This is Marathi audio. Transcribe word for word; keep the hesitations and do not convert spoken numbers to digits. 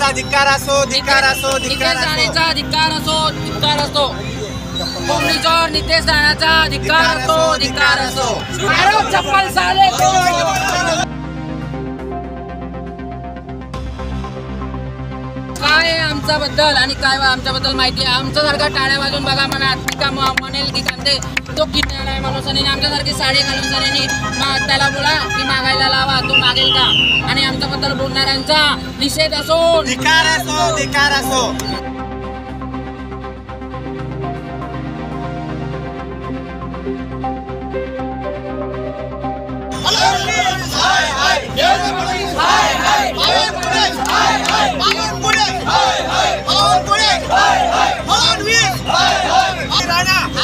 धिक्कार असो धिक्कार असो धिक्कार राणेचा धिक्कार असो धिक्कार असो कोंबडी चोर नितेश राणाचा धिक्कार असो धिक्कार असो चप्पल साले काय आमच्या बद्दल आणि काय आमच्याबद्दल माहिती आहे आमच्यासारखा टाळ्या वाजून बघा म्हणा का म्हणेल की कांदे तो किती माणूस आणि आमच्यासारखी साडी घालून सरांनी त्याला बोला की मागायला लावा तो मागेल का आणि आमच्याबद्दल बोलणाऱ्यांचा निषेध असो धिक्कार असो धिक्कार असो राणा